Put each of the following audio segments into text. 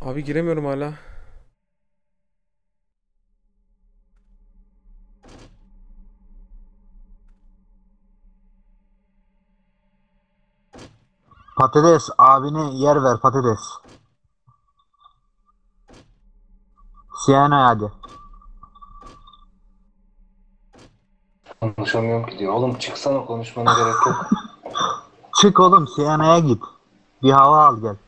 Abi giremiyorum hala. Patates abine yer ver patates. Siyana hadi. Konuşamıyorum ki diyor. Oğlum çıksana, konuşmana gerek yok. Çık oğlum Siyana'ya git. Bir hava al gel.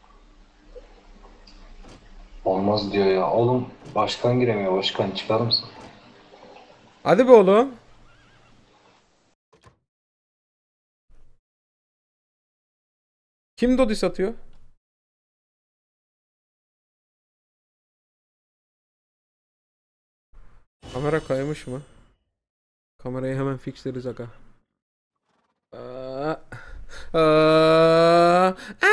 Olmaz diyor ya. Oğlum başkan giremiyor. Başkan çıkar mısın? Hadi be oğlum. Kim Dodi satıyor? Kamera kaymış mı? Kamerayı hemen fixleriz aga. Aa, aa,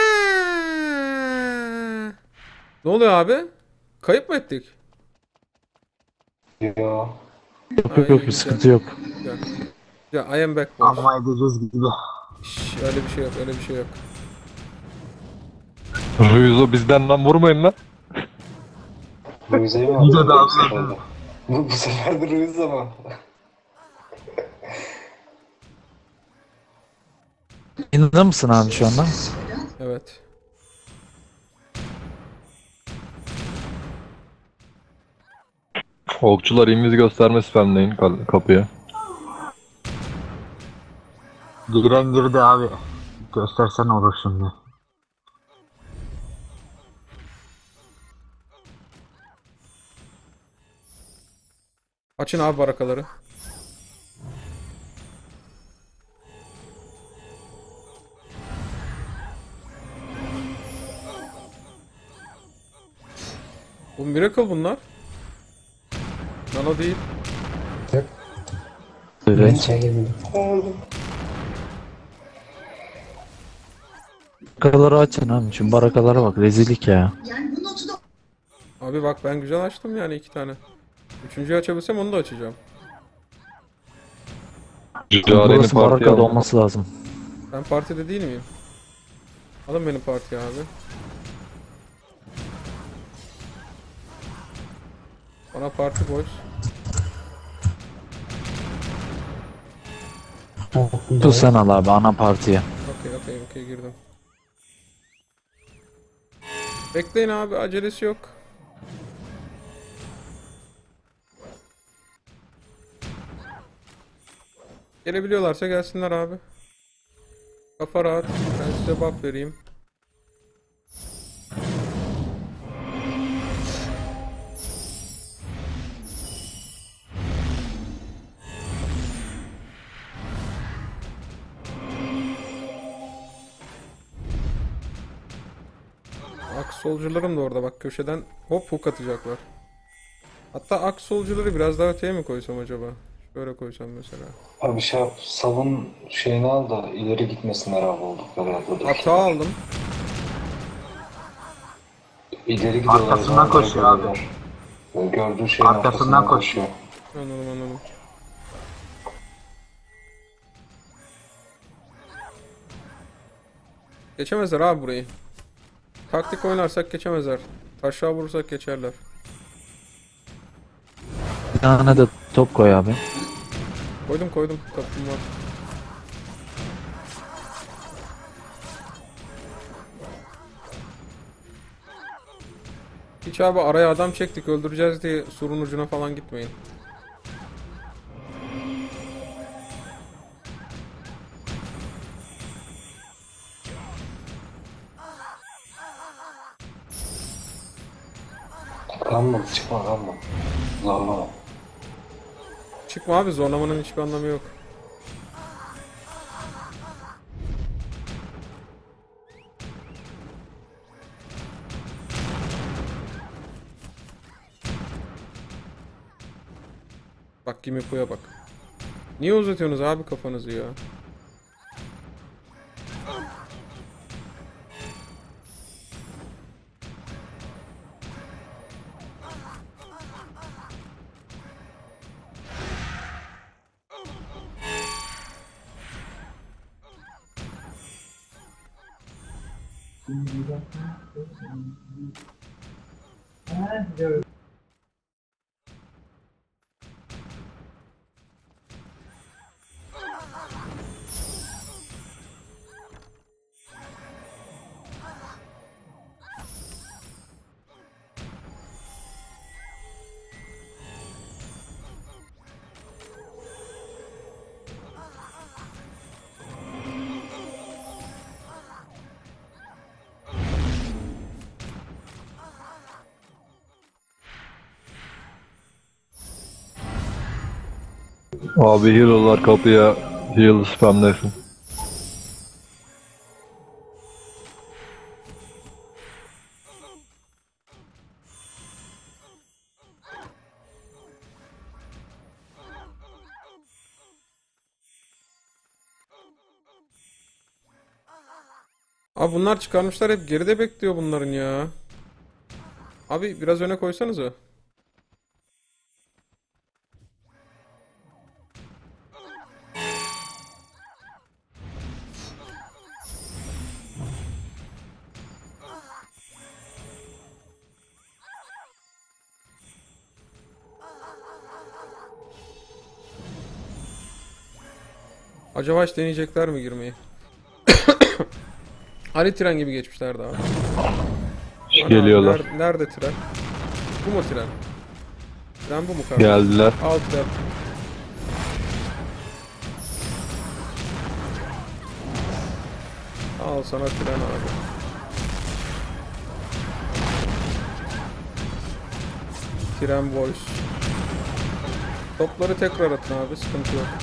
Ne oluyor abi? Kayıp mı ettik? Diyor. Ha Yok yok iyi yok bir güzel. sıkıntı yok. Güzel. Ya I am back boys. Amma edeceğiz gibi. Öyle bir şey yok, öyle bir şey yok. Ruizo bizden lan vurmayın lan. Ruiza'yı mı İyice alıyor bu sefer de? davrandı. Bu sefer de Ruiza mı? İnanır mısın abi şu anda? Evet. Okçular imiz gösterme spamleyin kapıya. Giren girdi abi. Göstersen olur şimdi. Açın abi barakaları. Bu Miracle bunlar. Nano değil. Evet. Barakaları açın abi. Şu barakalara bak rezillik ya. Abi bak ben güzel açtım yani 2 tane. Üçüncüyü açabilsem onu da açacağım. Jare'nin Burası partiye barakada alın. olması lazım. Ben partide değil miyim? Alın benim partiye abi. Bana parti boys. Dur sen al abi ana partiye. Okey girdim. Bekleyin abi acelesi yok. Gelebiliyorlarsa gelsinler abi. Kafa rahat. Ben size buff vereyim. Aks solcularım da orada bak köşeden hop hook atacaklar. Hatta aks solcuları biraz daha öteye mi koysam acaba? Şöyle koysam mesela. Abi şey yap. Savun şeyini al da ileri gitmesinler abi oldukları yerde. Hata aldım. İleri gidiyorlar o Arkasından zaman. Direkt koşuyor abi. ölürler. Böyle gördüğü şeyin Arkasından arkasından koşuyor. koşuyor. Anladım. Geçemezler abi burayı. Taktik oynarsak geçemezler. Taşağı vurursak geçerler. Bir tane de top koy abi. Koydum. Tapım var. Hiç abi araya adam çektik öldüreceğiz diye surun ucuna falan gitmeyin. Kanma, çıkma kanma. Zorlama. Çıkma abi zorlamanın hiçbir anlamı yok. Bak Gimipo'ya bak. Niye uzatıyorsunuz abi kafanızı ya? Abi hero'lar kapıya heal spamlesin. Abi bunlar çıkarmışlar, hep geride bekliyor bunların ya. Abi biraz öne koysanıza. Acaba hiç deneyecekler mi girmeyi? Ali tren gibi geçmişlerdi abi. Ana, Geliyorlar. nerede tren? Bu mu tren? Tren bu mu kardeşim? Geldiler. Al tren. Al sana tren abi. Tren boys. Topları tekrar atın abi, sıkıntı yok.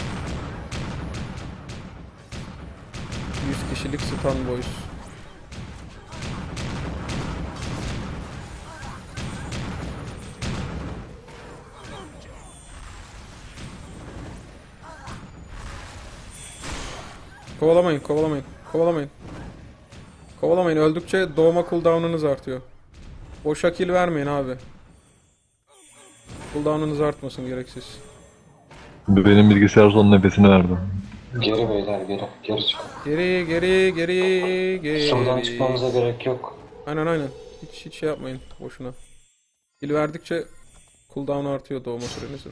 100 kişilik stun boys. Kovalamayın, kovalamayın, kovalamayın. Kovalamayın, öldükçe doğma cooldown'unuz artıyor. Boşa kill vermeyin abi. Cooldown'unuz artmasın gereksiz. Benim bilgisayar son nefesini verdi. Geri beyler geri. Geri çıkın. Geri, geri, geri, geri. Şuradan çıkmamıza gerek yok. Aynen aynen. Hiç şey yapmayın boşuna. Kill verdikçe cooldown artıyor doğma sürenizin.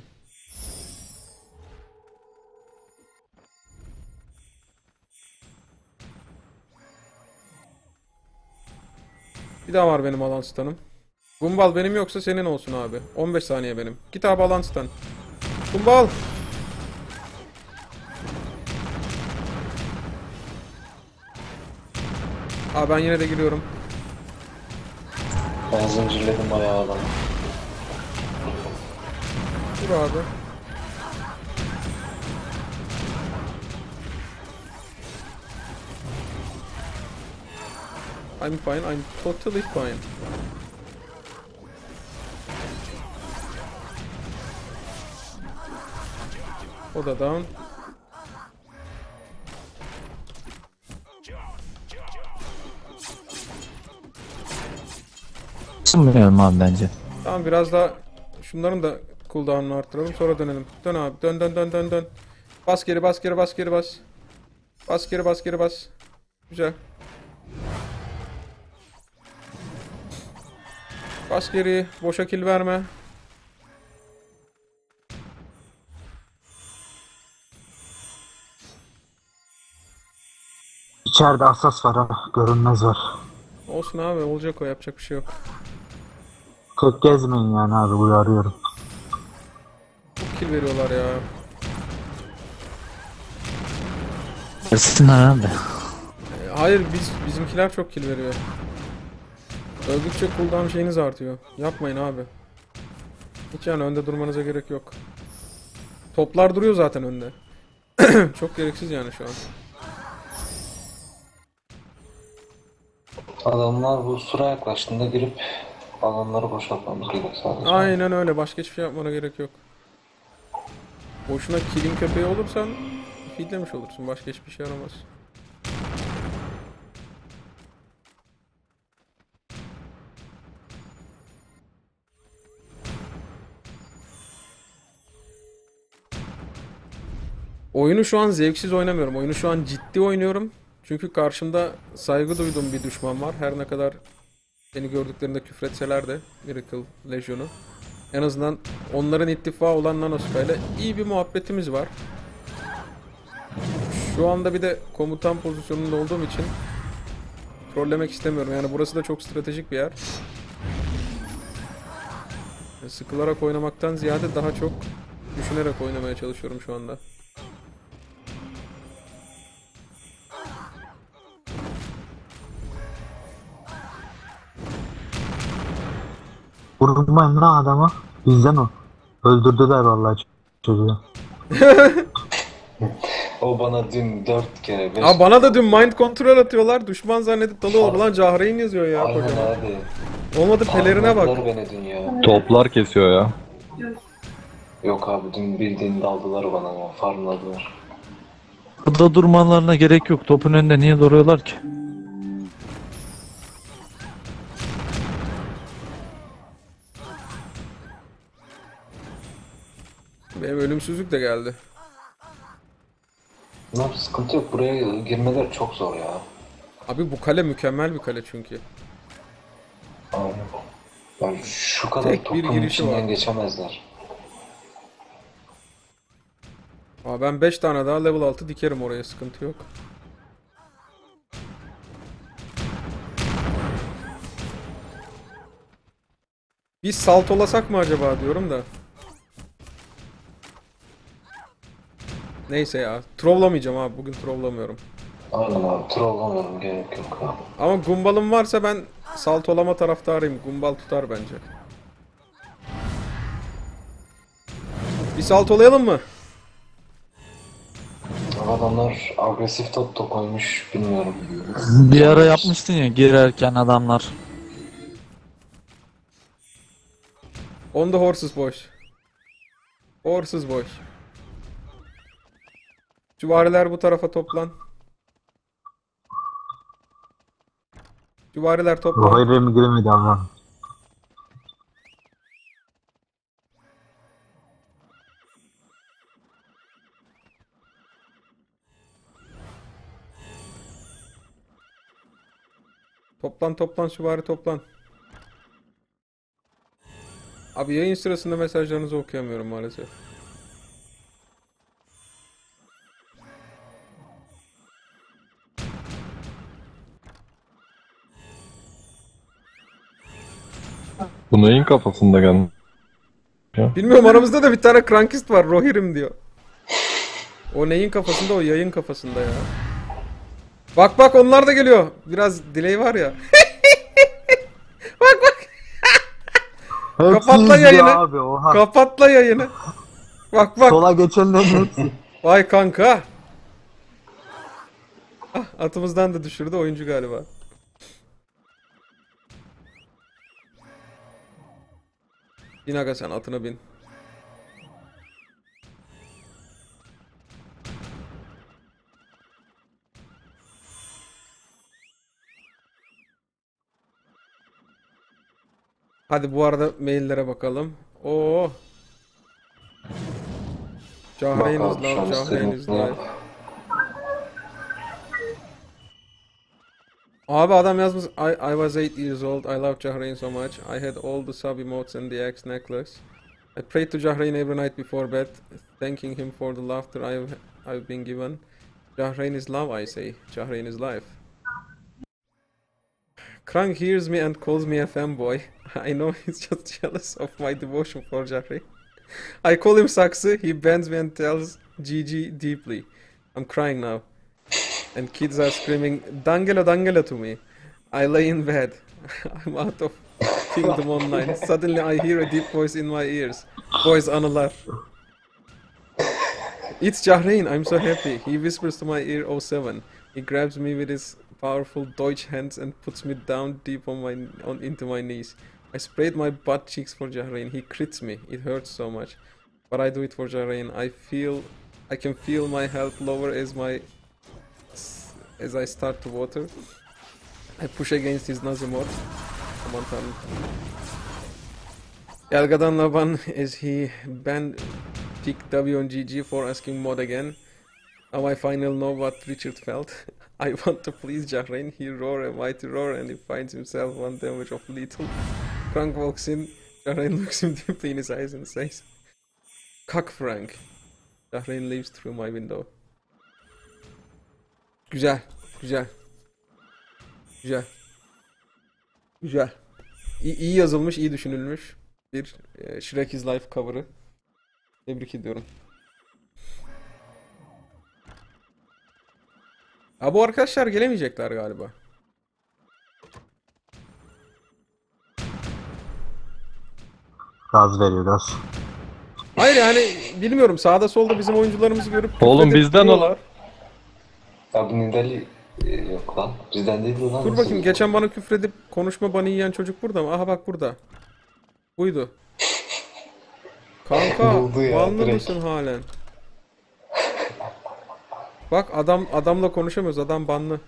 Bir daha var benim alan stun'ım. Gumball benim yoksa senin olsun abi. 15 saniye benim. Git abi alan stun. Gumball! Abi ben yine de giriyorum. Ben zincirledim bayağı adamı. Dur abi. I'm fine, I'm totally fine. O da down. Isınmıyorum abi bence. Tamam, biraz daha şunların da cooldown'unu arttıralım, sonra dönelim. Dön abi, dön dön dön dön dön. Bas geri, bas geri, bas geri, bas. Bas geri, bas geri, bas. Güzel. Bas geri, boşa kill verme. İçeride asas var ha. Görünmez var. Olsun abi, olacak o, yapacak bir şey yok. Tek gezmeyin yani abi, uyarıyorum. Çok kill veriyorlar ya. Isınlar abi. Hayır, bizimkiler çok kill veriyor. Öldükçe cooldown şeyiniz artıyor. Yapmayın abi. Hiç yani önde durmanıza gerek yok. Toplar duruyor zaten önde. Çok gereksiz yani şu an. Adamlar bu sıra yaklaştığında girip alanları boşaltmamız gerek sadece. Aynen öyle. Başka hiçbir şey yapmana gerek yok. Boşuna kill'in köpeği olursan feedlemiş olursun. Başka hiçbir şey yaramaz. Oyunu şu an zevksiz oynamıyorum. Oyunu şu an ciddi oynuyorum. Çünkü karşımda saygı duyduğum bir düşman var. Her ne kadar beni gördüklerinde küfretseler de Miracle Legion'u. En azından onların ittifakı olan Nanosuka ile iyi bir muhabbetimiz var. Şu anda bir de komutan pozisyonunda olduğum için trollemek istemiyorum. Yani burası da çok stratejik bir yer. Sıkılarak oynamaktan ziyade daha çok düşünerek oynamaya çalışıyorum şu anda. Vurmayın lan adamı. Bizden o. Öldürdüler vallahi çocuğu. O bana dün 4 kere 5 Aa, bana da dün mind control atıyorlar. Düşman zannedip dalıyorlar. Ulan Cahreyn yazıyor ya Aynen kocaman. abi. Olmadı pelerine bak. Farmladılar beni dün ya. Toplar kesiyor ya. Yok abi dün bildiğin daldılar bana ya. Farmladılar. Burada durmalarına gerek yok. Topun önünde niye duruyorlar ki? Benim ölümsüzlük de geldi. Ne yap sıkıntı yok. Buraya girmeler çok zor ya. Abi bu kale mükemmel bir kale çünkü. Aynen. Yani şu kadar Tek bir topun girişi içinden var. geçemezler. Aa, ben 5 tane daha level 6 dikerim oraya, sıkıntı yok. Bir saltolasak mı acaba diyorum da. Neyse ya. Trollamayacağım abi. Bugün trollamıyorum. Aynen abi. Trollamayalım gerek yok abi. Ama Gumbal'ım varsa ben saltolama taraftarıyım. Gumbal tutar bence. Bir saltolayalım mı? Adamlar agresif top koymuş bilmiyorum. Bir ara yapmıştın ya girerken adamlar. On the horses boş. Horses boş. Süvariler bu tarafa toplan. Süvariler toplan. Rohir'e mi giremedi ama. Toplan süvari toplan. Abi yayın sırasında mesajlarınızı okuyamıyorum maalesef. Bu neyin kafasında geldi? Bilmiyorum, aramızda da bir tane krankist var, Rohirrim diyor. O neyin kafasında? O yayın kafasında ya. Bak bak, onlar da geliyor. Biraz delay var ya. Bak bak. Hepsi Kapat lan izliyor yayını. abi oha. Kapatla yayını. Bak bak. Sola geçenlerin hepsi. Vay kanka. Ah, atımızdan da düşürdü oyuncu galiba. Bin aga, sen atına bin. Hadi bu arada maillere bakalım. Oo. Cahreyn is Bak abi, şu an love, Cahreyn is istediğini life. Abi adam yazmış, I was 8 years old, I love Cahreyn so much. I had all the sub emotes and the Axe necklace. I prayed to Cahreyn every night before bed, thanking him for the laughter I've been given. Cahreyn is love, I say. Cahreyn is life. Krang hears me and calls me a fanboy. I know he's just jealous of my devotion for Cahreyn. I call him Saksı, he bends me and tells GG deeply. I'm crying now. And kids are screaming, Dangela, Dangela to me. I lay in bed. I'm out of Kingdom Online. Suddenly I hear a deep voice in my ears. Boys anılar. It's Cahreyn, I'm so happy. He whispers to my ear 07. He grabs me with his powerful Deutsch hands and puts me down deep into my knees. I sprayed my butt cheeks for Cahreyn. He crits me. It hurts so much. But I do it for Cahreyn. I can feel my health lower as I start to water. I push against his Nazi mod. Aman tanrım. Yelgadan Laban as he banned Pick W on GG for asking mod again. Now I finally know what Richard felt. I want to please Jahrein. He roar a mighty roar and he finds himself one damage of lethal. Frank walks in. Jahrein looks him deeply in his eyes and says, "Cock Frank." Jahrein leaves through my window. Güzel. Güzel. Güzel. Güzel. İyi yazılmış, iyi düşünülmüş bir Shrek is Life cover'ı. Tebrik ediyorum. Ha, bu arkadaşlar gelemeyecekler galiba. Gaz veriyor gaz. Hayır yani bilmiyorum, sağda solda bizim oyuncularımızı görüp Oğlum küfredip bizden o. duruyorlar. Ya bu Nidali yok lan. Bizden değil lan. Dur Nasıl bakayım, bu? geçen bana küfredip konuşma banı yiyen çocuk burada mı? Aha bak burada. Buydu. Kanka Buldu ya, banlı direkt. mısın halen? Bak adamla konuşamıyoruz, adam banlı.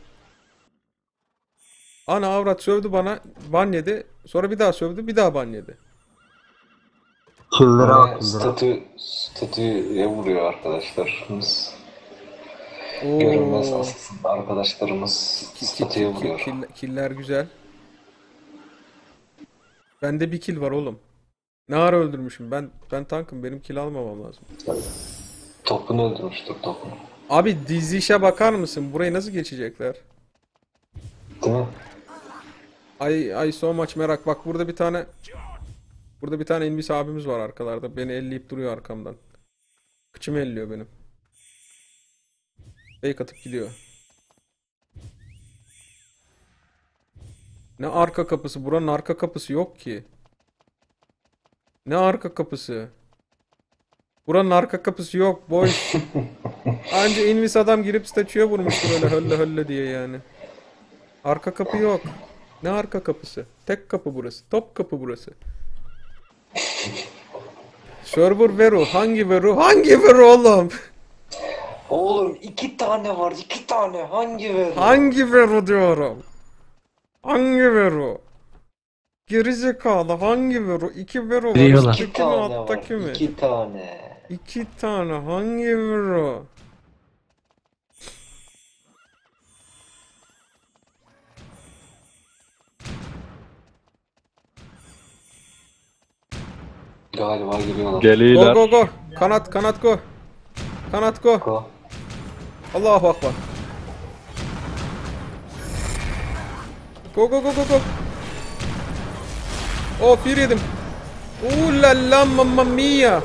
Ana avrat sövdü bana, ban yedi. Sonra bir daha sövdü, bir daha ban yedi. Kill'lere Böyle bak kill'lere. statüye vuruyor arkadaşlarımız. Görünmez asılsın arkadaşlarımız statüye vuruyor. Killer güzel. Bende bir kill var oğlum. Ne ara öldürmüşüm? Ben tankım, benim kill almamam lazım. Topunu öldürmüştür topunu. Abi dizişe bakar mısın? Burayı nasıl geçecekler? Değil mi? Ay so much merak. Bak burada bir tane Invis abimiz var arkalarda. Beni elleyip duruyor arkamdan. Kıçımı elliyor benim. Fake atıp gidiyor. Ne arka kapısı? Buranın arka kapısı yok ki. Ne arka kapısı? Buranın arka kapısı yok boy. Anca Invis adam girip statüye vurmuştur öyle hölle hölle diye yani. Arka kapı yok. Ne arka kapısı? Tek kapı burası. Top kapı burası. Server Vero. Hangi Vero? Hangi Vero oğlum? Oğlum 2 tane var, 2 tane. Hangi ver? Hangi Vero diyorum? Hangi Vero? Gerizekalı hangi Vero? 2 Vero var. Diyorlar. İki Üstteki mi tane var. alttaki mi? 2 tane. 2 tane hangi Vero? Galiba giriyorlar. Go Geliyorlar. go go. Kanat go. Kanat go. Go. Allahu akbar. Go go go go go. Oh bir yedim. La la mamma mia.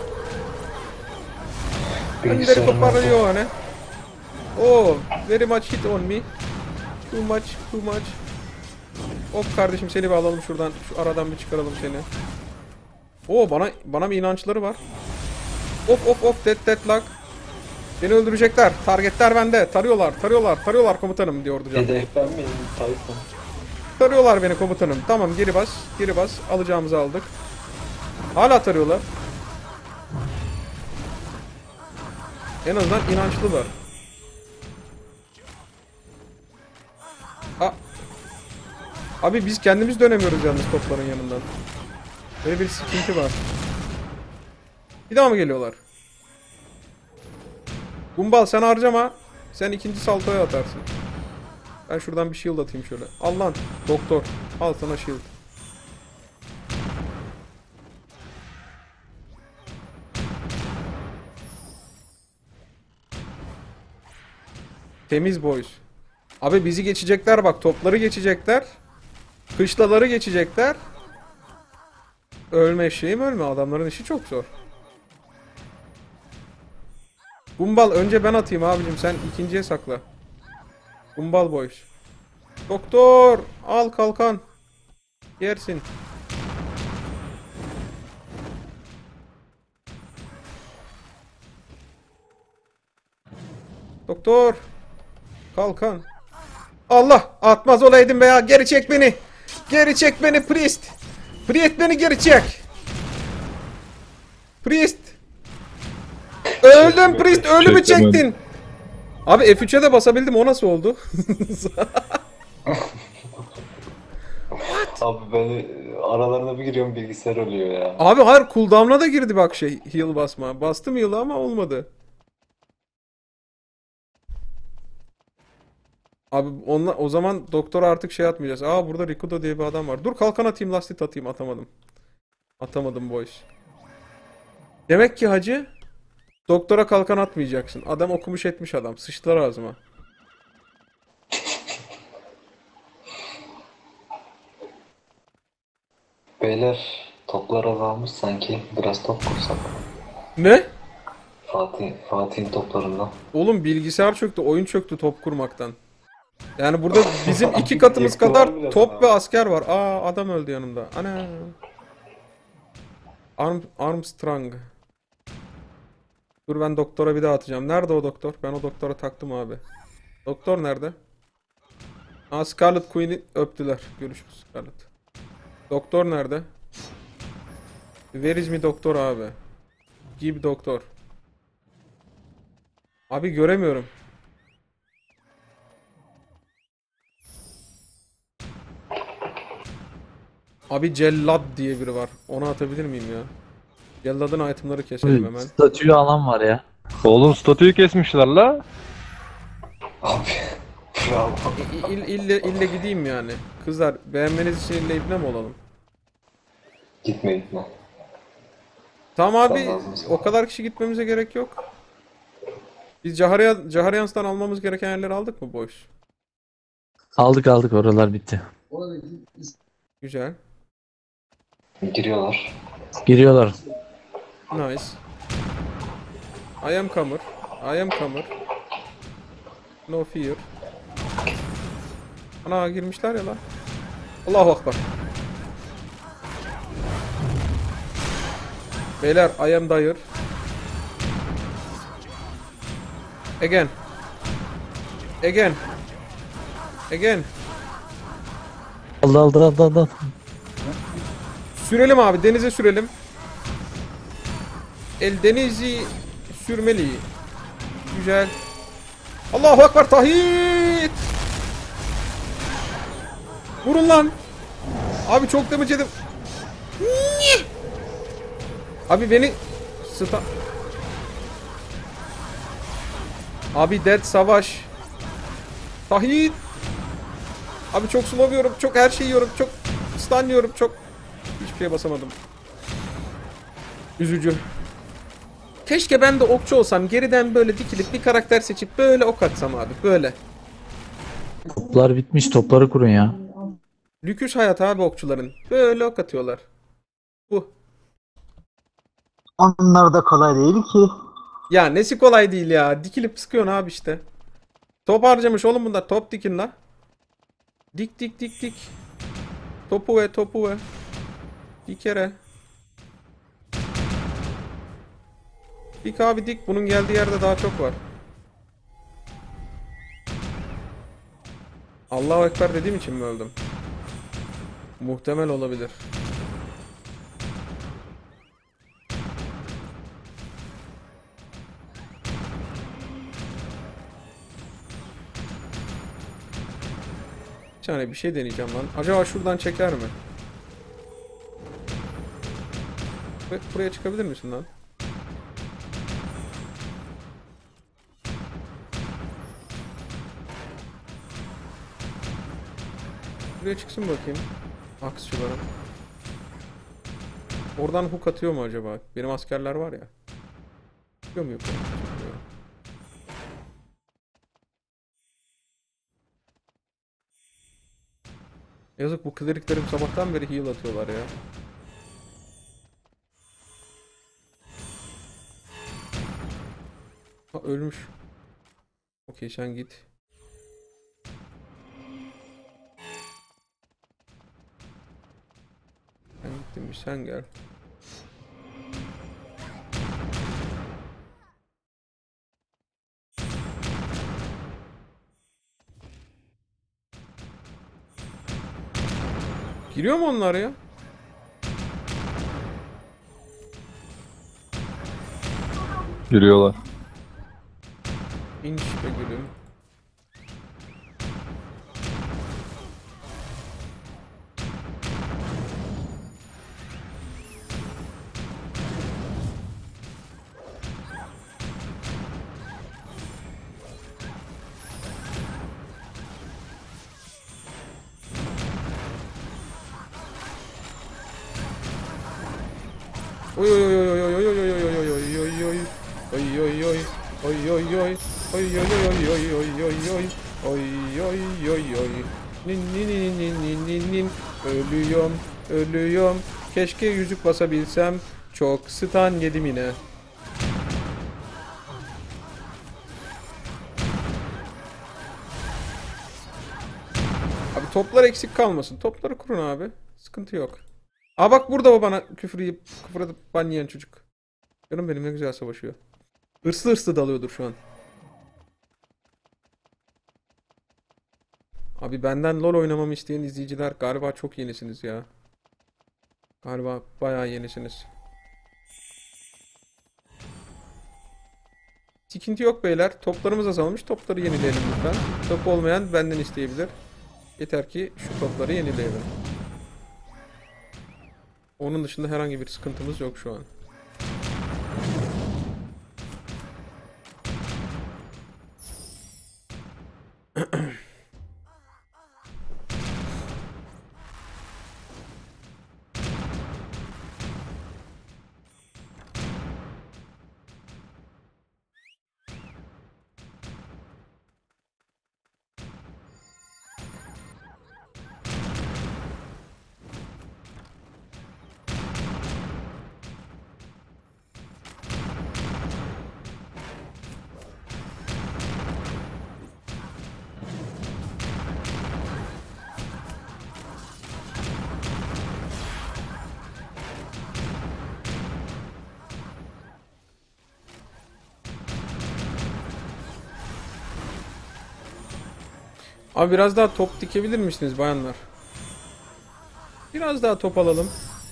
Andere Bilgisayarım oldu. coparlione. Oh, very much hit on me. Too much. Hop kardeşim, seni bir alalım şuradan. Şu aradan bir çıkaralım seni. Oo, bana bir inançları var. Of dead luck. Beni öldürecekler. Targetler bende. Tarıyorlar komutanım diyordu can. Hedef ben miyim? Tayfun. Tarıyorlar beni komutanım. Tamam, geri bas. Alacağımızı aldık. Hala tarıyorlar. En azından inançlılar. Abi biz kendimiz dönemiyoruz yalnız topların yanından. Böyle bir sıkıntı var. Bir daha mı geliyorlar? Gumball sen harcama. Sen ikinci saltoya atarsın. Ben şuradan bir shield atayım şöyle. Al lan doktor. Al sana shield. Temiz boys. Abi bizi geçecekler bak. Topları geçecekler. Kışlaları geçecekler. Ölme eşeğim ölme. Adamların işi çok zor. Gumball önce ben atayım abicim. Sen ikinciye sakla. Gumball boys. Doktor. Al kalkan. Yersin. Doktor. Kalkan. Allah. Atmaz olaydım be ya. Geri çek beni. Geri çek beni priest. Priest beni geri çek. Priest. Öldüm priest. Ölümü çektin. Abi F3'e de basabildim. O nasıl oldu? Abi ben aralarına bir giriyorum, bilgisayar ölüyor ya. Abi hayır, cooldown'a da girdi bak heal basma. Bastım heal'ı ama olmadı. Abi o zaman doktora artık şey atmayacağız. Aa burada Rikudo diye bir adam var. Dur kalkan atayım, lastik atayım, atamadım. Atamadım boys. Demek ki hacı doktora kalkan atmayacaksın. Adam okumuş etmiş adam. Sıçtılar ağzıma. Beyler toplar azalmış sanki. Biraz top kursak. Ne? Fatih'in toplarından. Oğlum bilgisayar çöktü, oyun çöktü top kurmaktan. Yani burada bizim 2 katımız kadar bile top sana. ve asker var. Aa adam öldü yanımda. Ana. Armstrong. Dur ben doktora bir daha atacağım. Nerede o doktor? Ben o doktora taktım abi. Doktor nerede? Aa Scarlet Queen'i öptüler. Görüşürüz Scarlet. Doktor nerede? Where is me doktor abi? Give doktor. Abi göremiyorum. Abi Cellad diye biri var. Onu atabilir miyim ya? Cellad'ın itemları keselim hemen. Statüyü alan var ya. Oğlum statüyü kesmişler la. Abi bravo. İlle gideyim yani. Kızlar beğenmeniz için ille ibne mi olalım? Gitme. Tamam abi, Sen lazımsın. o kadar kişi gitmemize gerek yok. Biz Cahariyans'tan almamız gereken yerleri aldık mı boş? Aldık oralar bitti. Güzel. Giriyorlar. Giriyorlar. Nice. I am comer. I am comer. No fear. Ana girmişler ya lan. Allahu Akbar. Beyler I am dire. Again. Again. Again. Aldı. Sürelim abi, denize sürelim. El denizi sürmeli. Güzel. Allahu Ekber, tahit. Vurun lan. Abi çok damage yedim. Abi beni Abi dead savaş. Tahit. Abi çok slow yiyorum, çok her şeyi yiyorum, çok stun yiyorum, çok hiçbir şeye basamadım. Üzücü. Keşke ben de okçu olsam, geriden böyle dikilip bir karakter seçip böyle ok atsam abi, böyle. Toplar bitmiş. Topları kurun ya. Lüküs hayat abi okçuların. Böyle ok atıyorlar. Bu. Onlar da kolay değil ki. Ya nesi kolay değil ya. Dikilip sıkıyorsun abi işte. Top harcamış oğlum bunlar. Top dikin la. Dik. Topu ve. Dikere. Dik abi dik. Bunun geldiği yerde daha çok var. Allahu Ekber dediğim için mi öldüm? Muhtemel olabilir. Bir tane bir şey deneyeceğim lan. Acaba şuradan çeker mi? Buraya çıkabilir misin lan? Buraya çıksın bakayım. Aksçılara. Oradan hook atıyor mu acaba? Benim askerler var ya. Çıkıyor mu yok? Çıkmıyor. Yazık, bu kleriklerim sabahtan beri heal atıyorlar ya. Ha, ölmüş. Okey sen git. Ben gittim, sen gel. Giriyor mu onlar ya? Giriyorlar. İnç be gülüm. Oy oy oy oy oy oy oy oy oy oy oy oy oy. Oy oy oy. Oy oy oy. Oy oy oy oy oy oy oy. Oy oy oy oy. Nin nin nin nin nin nin nin. Ölüyorum, ölüyorum. Keşke yüzük basabilsem. Çok stun yedim yine. Abi toplar eksik kalmasın. Topları kurun abi. Sıkıntı yok. Aa bak burada o bana küfür edip ban yiyen çocuk. Canım benim ne güzel savaşıyor. Hırslı hırslı dalıyordur şu an. Abi benden LoL oynamamı isteyen izleyiciler galiba çok yenisiniz ya. Galiba bayağı yenisiniz. Sıkıntı yok beyler. Toplarımız azalmış. Topları yenileyelim lütfen. Top olmayan benden isteyebilir. Yeter ki şu topları yenileyelim. Onun dışında herhangi bir sıkıntımız yok şu an. Abi biraz daha top dikebilir misiniz bayanlar? Biraz daha top alalım.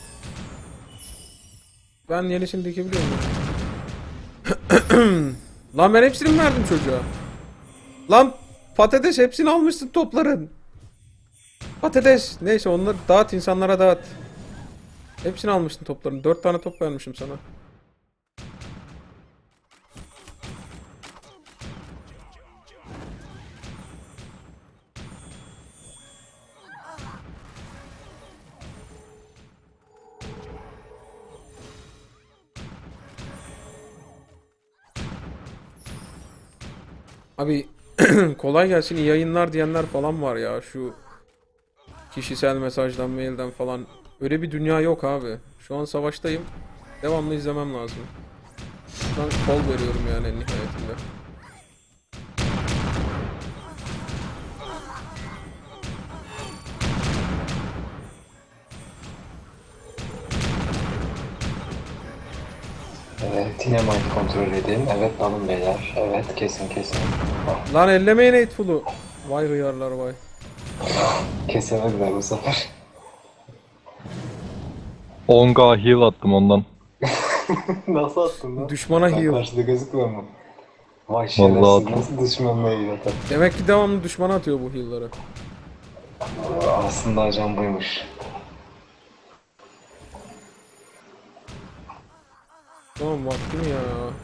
Ben yenisini dikebiliyor muyum? Lan ben hepsini mi verdim çocuğa? Lan patates hepsini almışsın topların. Patates. Neyse onları dağıt, insanlara dağıt. Hepsini almışsın topların. 4 tane top vermişim sana. Abi kolay gelsin, iyi yayınlar diyenler falan var ya, şu kişisel mesajdan, mailden falan. Öyle bir dünya yok abi. Şu an savaştayım. Devamlı izlemem lazım. Şu an kol veriyorum yani en nihayetinde. Evet, yine mind kontrol edin. Evet, alın beyler. Evet, kesin kesin. Lan ellemeyin Eightful'u. Vay hıyarlar vay. Kesemediler bu sefer. 10k heal attım ondan. Nasıl attın lan? Düşmana Sen heal. karşıda gözükmüyor mu? Vay Vallahi şerefsiz, attım. nasıl düşmanla heal atar? Demek ki devamlı düşmana atıyor bu heal'ları. Aslında ajan buymuş. Tamam vaktim ya.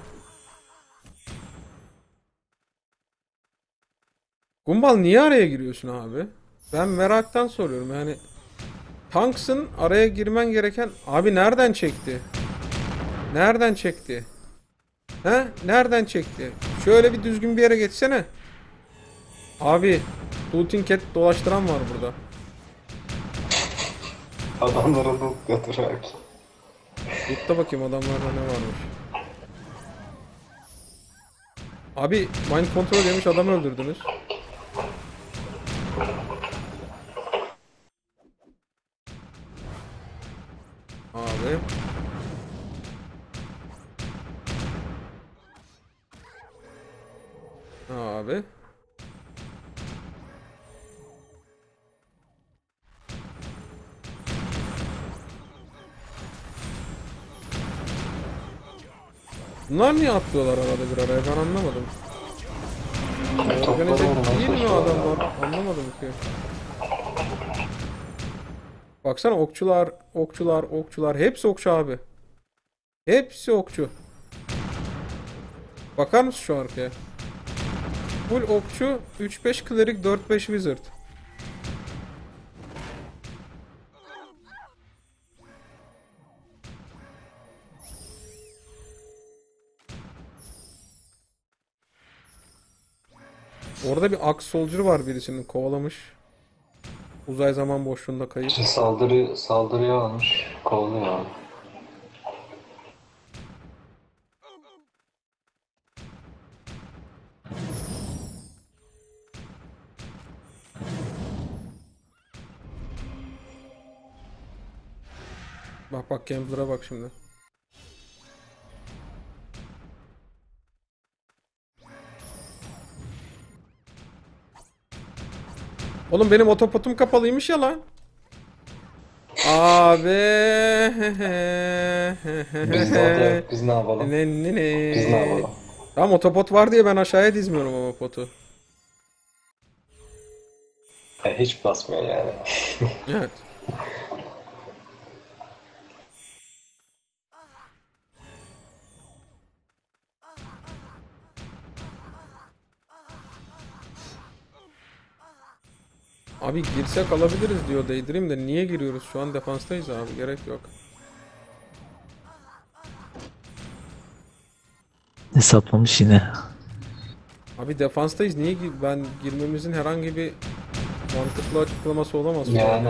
Gumball niye araya giriyorsun abi? Ben meraktan soruyorum yani. Tanksın, araya girmen gereken... Abi nereden çekti? Nereden çekti? He? Nereden çekti? Şöyle bir düzgün bir yere geçsene. Abi, Looting Cat dolaştıran var burada. Adamlara loot götürer. Loot'ta bakayım adamlarda ne varmış. Abi, mind control demiş, adam öldürdünüz. Abi. Abi. Bunlar niye atlıyorlar arada bir araya, ben anlamadım. Organize değil mi adamlar? Anlamadım ki. Baksana okçular, okçular, okçular. Hepsi okçu abi. Hepsi okçu. Bakar mısın şu arkaya? Full okçu, 3-5 klerik, 4-5 wizard. Orada bir Axe Soldier var birisinin kovalamış. Uzay zaman boşluğunda kayıp. İşte saldırıya almış. Kovalıyor abi. Bak bak Gambler'a bak şimdi. Oğlum benim otopotum kapalıymış ya lan. Abi. Bizde o da yok. Biz ne yapalım? Biz ne yapalım? Tamam otopot var diye ben aşağıya dizmiyorum ama potu. Hiç basmıyor yani. Evet. Abi girsek alabiliriz diyor Daydream de niye giriyoruz? Şu an defanstayız abi. Gerek yok. Hesaplamış yine. Abi defanstayız. Niye ben girmemizin herhangi bir mantıklı açıklaması olamaz şu an Yani. ya.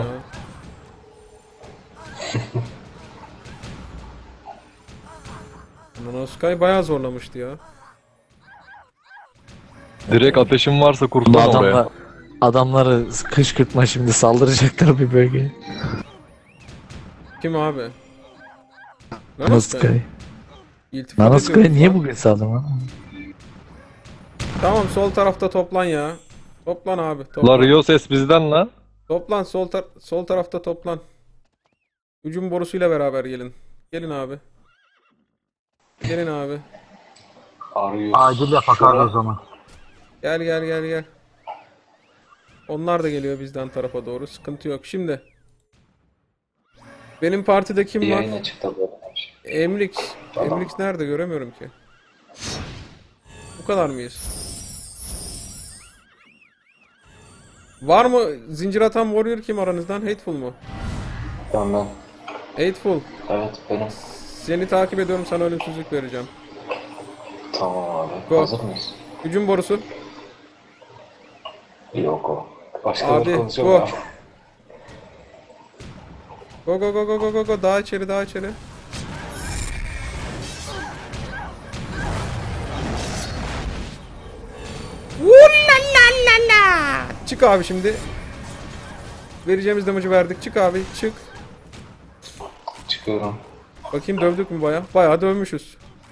Nanosky bayağı zorlamıştı ya. Direkt ateşin varsa Bu kurtulan oraya. adamları kışkırtma şimdi saldıracaklar bir bölgeye. Kim abi? Nanoskay. İltifat Nanoskay ediyoruz niye lan. bugün saldırma? Tamam sol tarafta toplan ya. Toplan abi. Toplan. La Rio ses bizden la. Toplan sol tarafta toplan. Hücum borusuyla beraber gelin. Gelin abi. Gelin abi. Arıyor. Acil yapak abi o zaman. Gel gel gel gel. Onlar da geliyor bizden tarafa doğru. Sıkıntı yok. Şimdi. Benim partide kim Bir var? yayın açıkta böyle bir şey. Emrix. Tamam. Emrix nerede? Göremiyorum ki. Bu kadar mıyız? Var mı zincir atan warrior kim aranızdan? Hateful mu? Ben. Hateful. Evet benim. Seni takip ediyorum. Sana ölümsüzlük vereceğim. Tamam abi. Go. Hazır mıyız? Hücum borusu. Yok o. Başkaları Abi, konuşuyor go. abi. Go go go go go go go. Daha içeri daha içeri. Vullalalala. Çık abi şimdi. Vereceğimiz damage'ı verdik. Çık abi çık. Çıkıyorum. Bakayım dövdük mü baya? Bayağı dövmüşüz.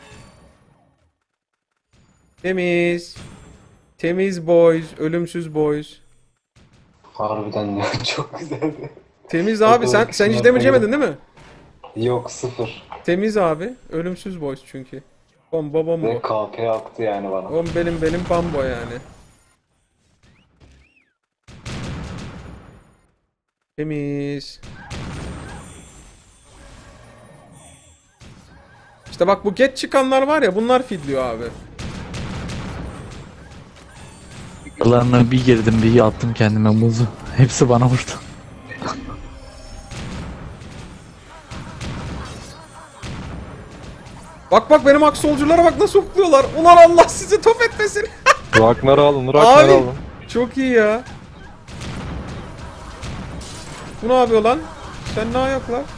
Temiz. Temiz boys. Ölümsüz boys. Harbiden ya çok güzeldi. Temiz abi. Sen hiç damage yemedin değil mi? Yok 0. Temiz abi. Ölümsüz boys çünkü. Bomba bomba. Ve KP aktı yani bana. Oğlum benim bambo yani. Temiz. İşte bak bu geç çıkanlar var ya bunlar fidliyor abi. Aralarına bir girdim bir attım kendime muzu. Hepsi bana vurdu. Bak bak benim aksolculara bak nasıl hukluyorlar. Ulan Allah sizi top etmesin. Ragnar'ı alın, Ragnar'ı Abi alın. çok iyi ya. Bu ne yapıyor lan? Sen ne ayak lan?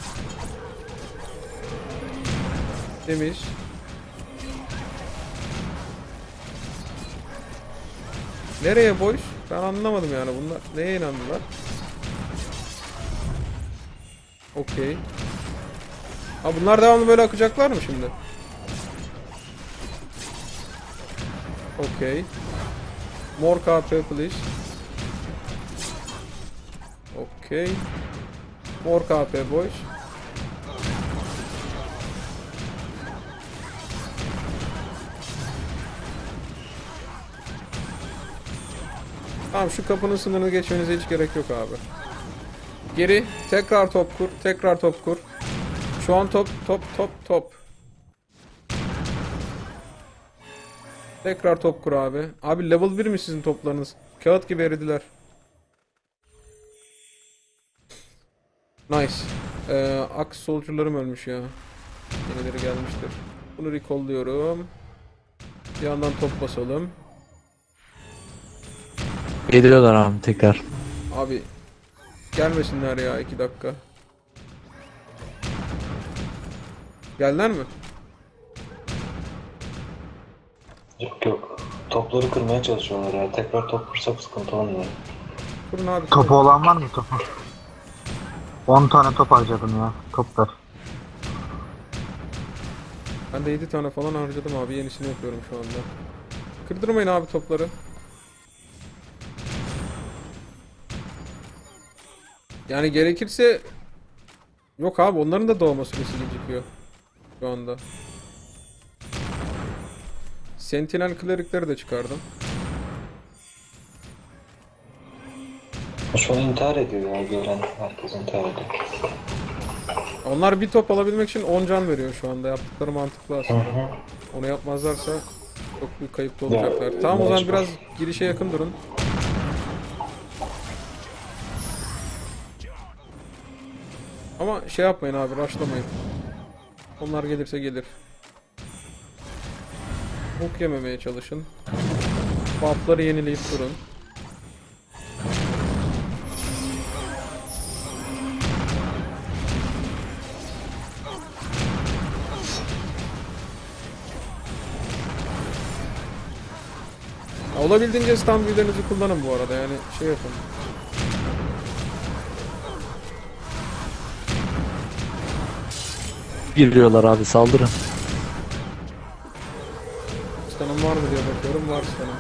Temiz. Nereye boş? Ben anlamadım yani bunlar. Neye inandılar? Okey. Ha bunlar devamlı böyle akacaklar mı şimdi? Okey. More KP please. Okey. More KP boys. Tamam şu kapının sınırını geçmenize hiç gerek yok abi. Geri tekrar top kur, tekrar top kur. Şu an top. Tekrar top kur abi. Abi level 1 mi sizin toplarınız? Kağıt gibi eridiler. Nice. Axe Soldier'larım ölmüş ya. Yenileri gelmiştir. Bunu recall'lıyorum. Bir yandan top basalım. Geliyorlar abi tekrar. Abi gelmesinler ya 2 dakika. Geldiler mi? Yok yok. Topları kırmaya çalışıyorlar ya. Tekrar top kırsak sıkıntı olmuyor. Kurun abi. Topu olan var mı topu? 10 tane top harcadım ya. Toplar. Ben de 7 tane falan harcadım abi. Yenisini yapıyorum şu anda. Kırdırmayın abi topları. Yani gerekirse... Yok abi onların da doğma süresi gecikiyor. Şu anda. Sentinel klerikleri de çıkardım. Şu an intihar ediyor ya, gören herkes intihar ediyor. Onlar bir top alabilmek için 10 can veriyor şu anda. Yaptıkları mantıklı Hı aslında. hı. Onu yapmazlarsa çok büyük kayıpta olacaklar. Ya, Tamam o zaman mecbur. biraz girişe yakın durun. Ama şey yapmayın abi, rushlamayın. Onlar gelirse gelir. Hook yememeye çalışın. Buff'ları yenileyip durun. Ya olabildiğince stun büyülerinizi kullanın bu arada, yani şey yapın. Giriyorlar abi, saldırın. Stun'ım var mı diye bakıyorum, var stun'ım.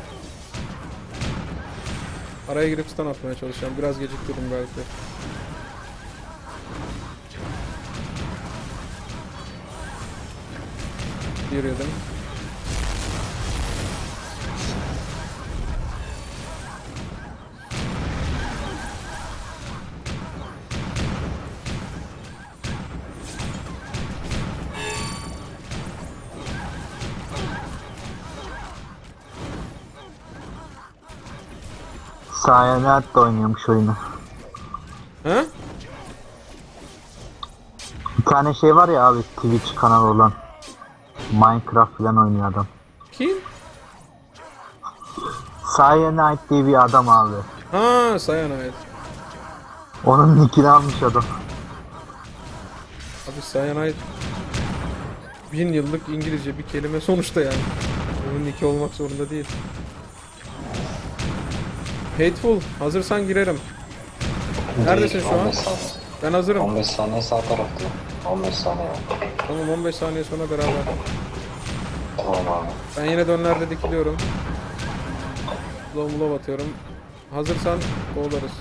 Araya girip stun atmaya çalışacağım, biraz geciktirdim belki. Bir yedim. Cyanide de oynuyormuş oyunu. Ha? Bir tane şey var ya abi, Twitch kanalı olan. Minecraft falan oynuyor adam. Kim? Cyanide diye bir adam abi. Ha, Cyanide. Onun nickini almış adam. Abi Cyanide 1000 yıllık İngilizce bir kelime sonuçta yani. Onun nicki olmak zorunda değil. Hateful, hazırsan girerim. Neredesin Değil, şu an? 15 saniye. Ben hazırım. 15 saniye sağ tarafta. 15 saniye. Tamam, 15 saniye sonra beraber. Tamam abi. Ben yine de önlerde dikiliyorum. Low atıyorum. Hazırsan kovalarız.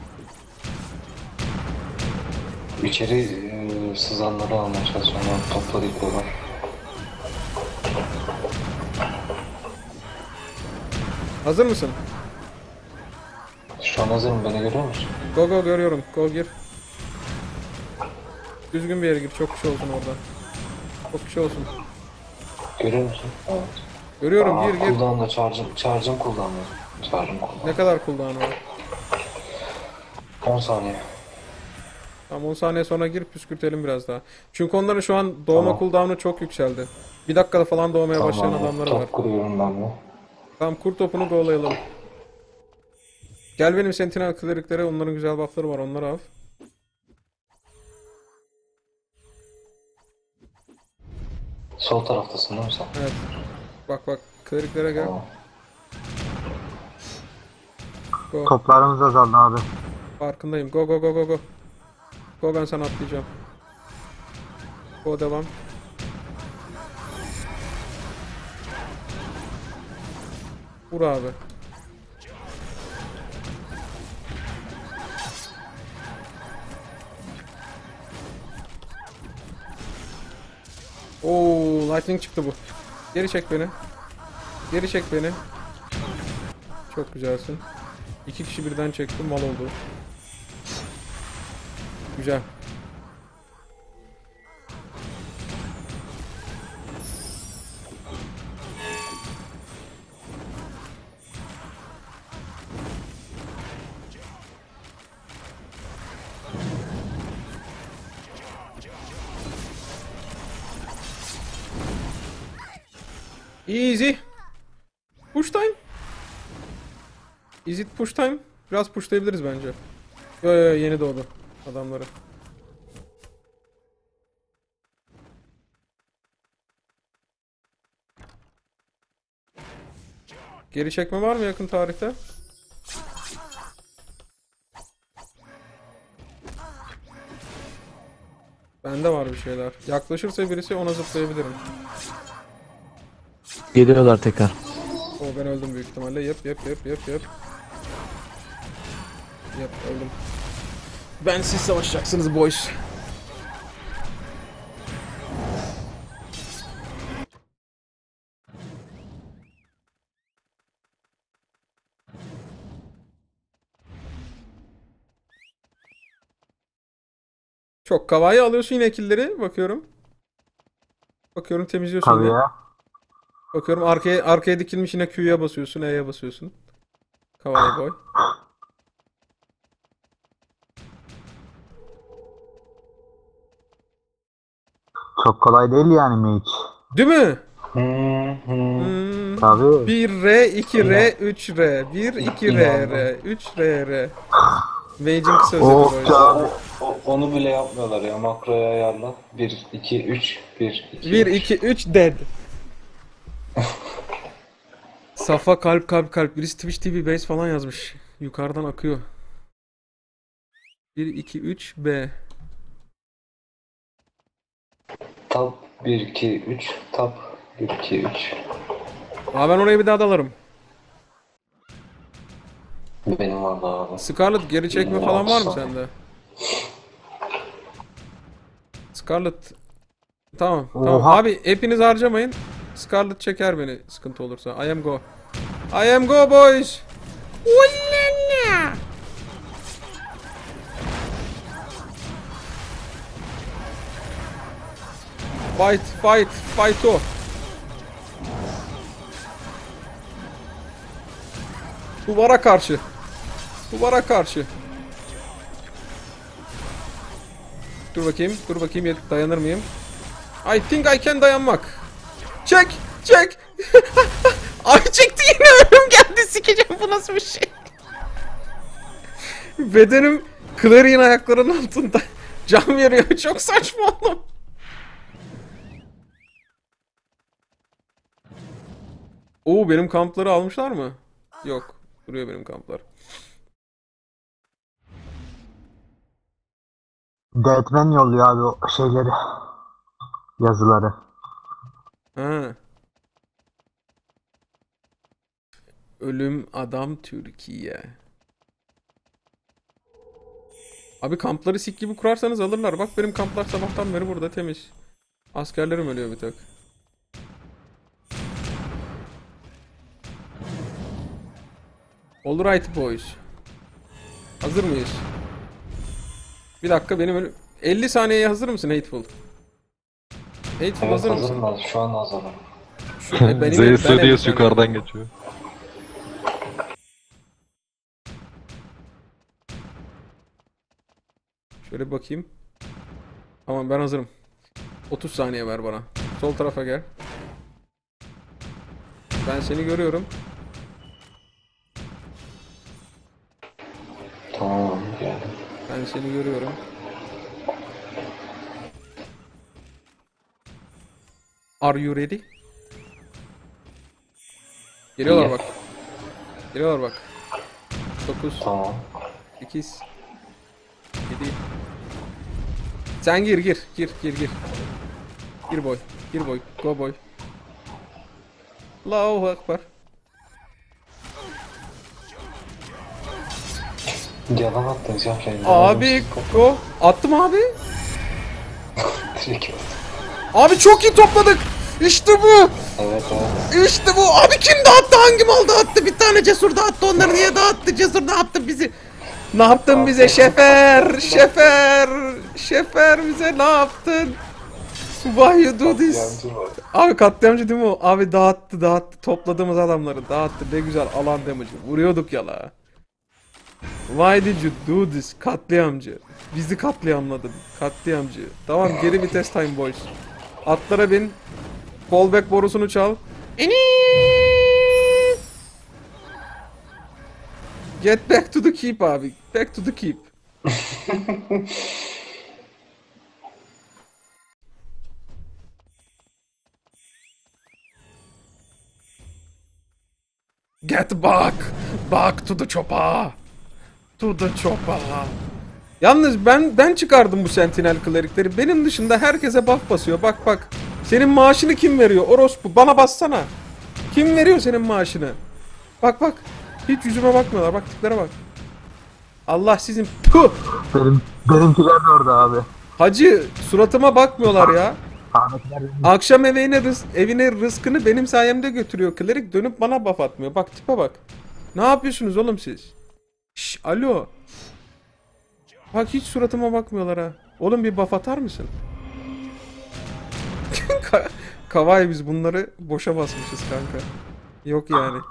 İçeri sızanları almaya çalışıyorum. Topları yıkıyorlar. Hazır mısın? Şu an hazırım, beni görüyor musun? Go go, görüyorum. Go gir. Düzgün bir yere gir. Çok kişi olsun orada. Çok kişi olsun. Görüyor musun? Evet. Görüyorum, gir gir. Cooldown'da charge'ım kullanmıyorum. Charge'ım kullan. Ne kadar cooldown var? 10 saniye. Tamam, 10 saniye sonra gir, püskürtelim biraz daha. Çünkü onların şu an doğma Tamam. cooldown'u çok yükseldi. Bir dakikada falan doğmaya başlayan Tamam, adamları var. top kuruyorum ben de. Tamam, kur topunu go'layalım. Gel benim sentinel kleriklere, onların güzel buff'ları var, onları al. Sol taraftasın değil mi sen? Evet. Bak bak, kleriklere gel. Tamam. Go. Toplarımız azaldı abi. Farkındayım. Go go go go go. Go, ben sana atlayacağım. Go, devam. Vur abi. Oo, lightning çıktı bu. Geri çek beni. Geri çek beni. Çok güzelsin. 2 kişi birden çektim, mal oldu. Güzel. Easy. Push time. Is it push time? Biraz pushlayabiliriz bence. Yo yo yo, yeni doğdu adamları. Geri çekme var mı yakın tarihte? Bende var bir şeyler. Yaklaşırsa birisi ona zıplayabilirim. Geliyorlar tekrar. O ben öldüm büyük ihtimalle. Yep. Yep öldüm. Ben siz savaşacaksınız boys. Çok kawaii alıyorsun yine killleri. Bakıyorum. Bakıyorum temizliyorsun Tabii yine. ya. Bakıyorum arkaya dikilmiş yine Q'ya basıyorsun, E'ye basıyorsun. Kawaii boy. Çok kolay değil yani mage. Değil mi? Tabii. 1R, 2R, 3R. 1, 2R, 3R. Mage'in kısa özeti Of böyle. ya. Onu bile yapmıyorlar ya. Makroya ayarla. 1, 2, 3, 1, 2, 1, 2, 3 dead. Safa kalp. Birisi Twitch TV base falan yazmış. Yukarıdan akıyor. 1, 2, 3 B. Tab 1, 2, 3. Tab 1, 2, 3. Aa ben oraya bir daha dalarım. Benim var da abi. Scarlet geri çekme falan var mı sende? Scarlet. Tamam. Oha. Abi hepiniz harcamayın. Scarlet çeker beni sıkıntı olursa. I am go. I am go boys. Ulala. Fight o. Duvara karşı. Dur bakayım dayanır mıyım? I think I can dayanmak. Çek. Ay çekti yine ölüm geldi sikeceğim bu nasıl bir şey? Bedenim Clary'in ayaklarının altında cam veriyor çok saçma oğlum. Oo benim kampları almışlar mı? Yok. Duruyor benim kamplar. Deadman yolluyor abi o şeyleri. Yazıları. Ha. Ölüm adam Türkiye. Abi kampları sik gibi kurarsanız alırlar. Bak benim kamplar sabahtan beri burada temiz. Askerlerim ölüyor bir tek. Alright boys. Hazır mıyız? Bir dakika benim 50 saniyeye hazır mısın Hateful? Hateful Evet hazır mısın? hazırım ben. Şu an hazırım. Benim Zeus yukarıdan geçiyor. Şöyle bir bakayım. Tamam ben hazırım. 30 saniye ver bana. Sol tarafa gel. Ben seni görüyorum. Tamam geldim. Ben seni görüyorum. Are you ready? Geliyorlar bak. 9, Tamam. 8, 7. Sen gir. Gir boy. Go boy. Allahu Ekber. Yalan attınız ya kendine. Abi go. Attım abi. Direkt. Abi çok iyi topladık. İşte bu. Evet. İşte bu. Abi kim dağıttı? Hangi mal dağıttı? Bir tane cesur dağıttı. Onları niye dağıttı? Cesur ne yaptı bizi? Ne yaptın bize Şefer? Şefer bize ne yaptın? Why you do this? Yancı var. Abi katliamcı değil mi o? Abi dağıttı. Topladığımız adamları dağıttı. Ne güzel alan damage'ı. Vuruyorduk ya la. Why did you do this? Katliamcı. Bizi katliamladın. Katliamcı. Tamam geri vites time boys. Atlara bin. Fallback borusunu çal. Get back to the keep abi. Back to the keep. Get back. Back to the chopper. To the chopper. Yalnız ben çıkardım bu sentinel klerikleri. Benim dışında herkese buff basıyor. Bak bak. Senin maaşını kim veriyor? Orospu. Bana bassana. Kim veriyor senin maaşını? Bak bak. Hiç yüzüme bakmıyorlar. Bak tiplere bak. Allah sizin... Puh! Benimkiler de orada abi. Hacı suratıma bakmıyorlar ya. Ahmetler de Akşam evine rızkını benim sayemde götürüyor klerik. Dönüp bana buff atmıyor. Bak tipe bak. Ne yapıyorsunuz oğlum siz? Şş, alo. Bak hiç suratıma bakmıyorlar ha. Oğlum bir buff atar mısın? Kavay biz bunları boşa basmışız kanka. Yok yani.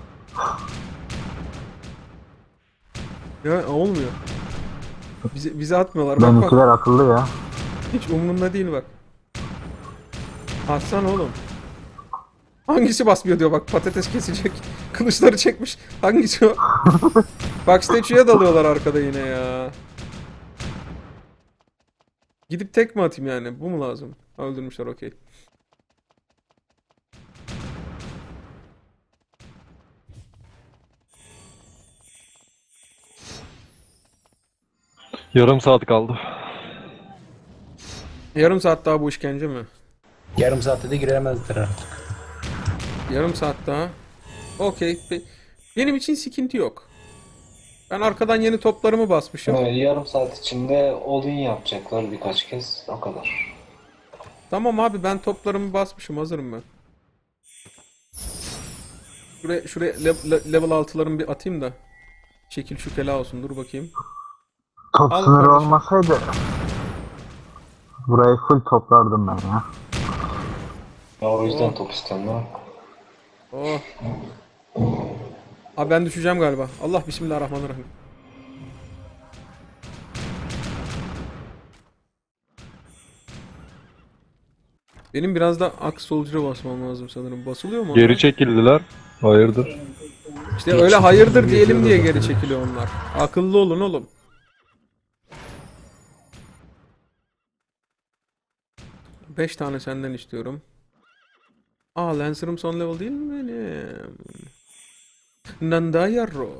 Ya olmuyor. Bize atmıyorlar. Bak bak. benimkiler akıllı ya. Hiç umurumda değil bak. Atsana oğlum. Hangisi basmıyor diyor bak patates kesecek. Kılıçları çekmiş. Hangisi o? Bak statue'ya dalıyorlar arkada yine ya. Gidip tek mi atayım yani? Bu mu lazım? Öldürmüşler okey. Yarım saat kaldı. Yarım saat daha bu işkence mi? Yarım saatte de giremezler artık. Yarım saat daha. Okey. Benim için sıkıntı yok. Ben arkadan yeni toplarımı basmışım. Yarım saat içinde all-in yapacaklar birkaç kez. O kadar. Tamam abi ben toplarımı basmışım. Hazırım ben. Şuraya level 6'larımı bir atayım da. Şekil şukela olsun. Dur bakayım. Top Al sınırı kardeşim. olmasaydı burayı full toplardım ben ya. Ya o yüzden top istiyorum lan. Oh. Abi ben düşeceğim galiba. Allah bismillahirrahmanirrahim. Benim biraz da Axe Soldier'a basmam lazım sanırım. Basılıyor mu? Geri onlar? çekildiler. Hayırdır? İşte öyle hayırdır diyelim diye geri çekiliyor onlar. Akıllı olun oğlum. Beş tane senden istiyorum. Aa Lancer'ım son level değil mi benim? Nandayaro.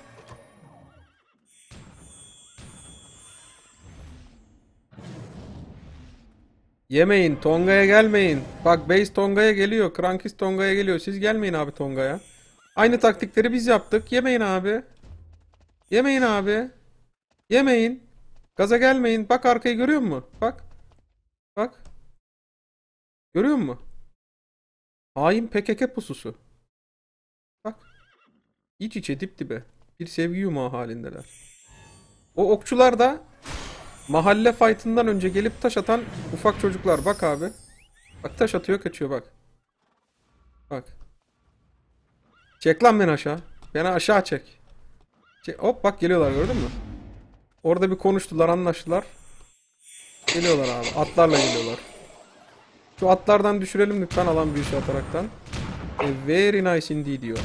Yemeyin, Tonga'ya gelmeyin. Bak base Tonga'ya geliyor, Krankis Tonga'ya geliyor. Siz gelmeyin abi Tonga'ya. Aynı taktikleri biz yaptık. Yemeyin abi. Yemeyin abi. Yemeyin. Gaza gelmeyin. Bak arkayı görüyor musun? Bak. Bak. Görüyor musun? Hain PKK pususu. Bak. İç içe dip dibe. Bir sevgi yumağı halindeler. O okçular da mahalle fight'ından önce gelip taş atan ufak çocuklar. Bak abi. Bak taş atıyor kaçıyor bak. Bak. Çek lan beni aşağı. Beni aşağı çek. Hop bak geliyorlar gördün mü? Orada bir konuştular anlaştılar. Geliyorlar abi. Atlarla geliyorlar. Şu atlardan düşürelim lütfen alan büyüsü ataraktan. Very nice indeed diyor.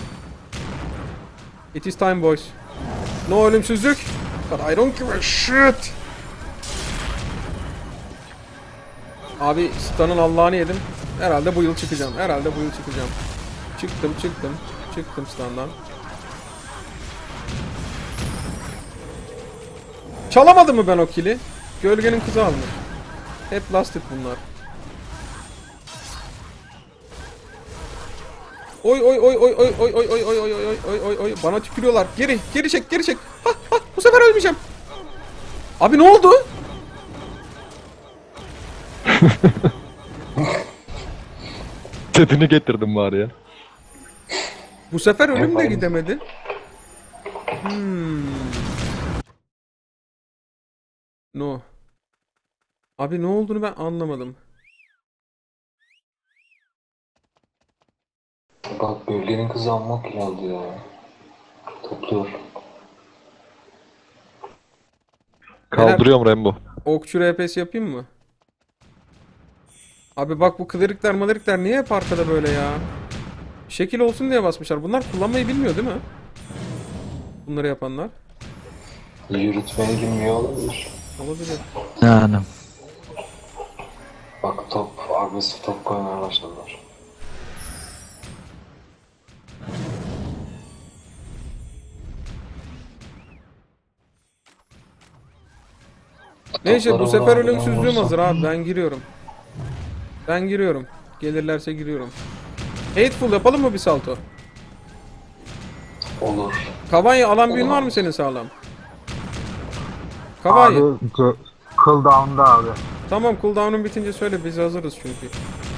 It is time boys. No ölümsüzlük. But I don't give a shit. Abi stun'ın Allah'ını yedim. Herhalde bu yıl çıkacağım. Herhalde bu yıl çıkacağım. Çıktım stun'dan. Çalamadım mı ben o kill'i? Gölgenin kızı almış. Hep lastik bunlar. Oy oy oy oy oy oy oy oy oy oy oy oy oy oy bana tükürüyorlar. Geri çek. Ha bu sefer ölmeyeceğim. Abi ne oldu? Setini getirdim bari ya. Bu sefer ölüm de Yapayım. gidemedi. No. Abi ne olduğunu ben anlamadım. Bak gölgenin kızı almak geldi ya. Topluyor. Kaldırıyorum Rembo. Okçu RPS yapayım mı? Abi bak bu klerikler niye hep arkada böyle ya? Şekil olsun diye basmışlar. Bunlar kullanmayı bilmiyor değil mi? Bunları yapanlar. Yürütmeye girmiyor olabilir. Olabilir. Yani. Bak agresif top koymaya başladılar. Neyse bu Toplara sefer vuran ölümsüzlüğüm vursam. hazır abi. Ben giriyorum. Ben giriyorum. Gelirlerse giriyorum. Hateful yapalım mı bir salto? Olur. Kavanya alan büyün var mı senin sağlam? Kavanya. Abi cooldown'da abi. Tamam cooldown'un bitince söyle biz hazırız çünkü.